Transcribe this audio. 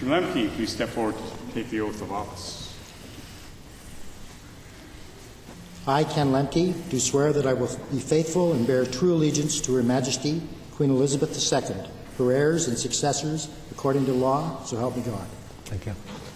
Mr. Lemke, please step forward to take the oath of office. I, Ken Lemke, do swear that I will be faithful and bear true allegiance to Her Majesty, Queen Elizabeth II, her heirs and successors, according to law, so help me God. Thank you.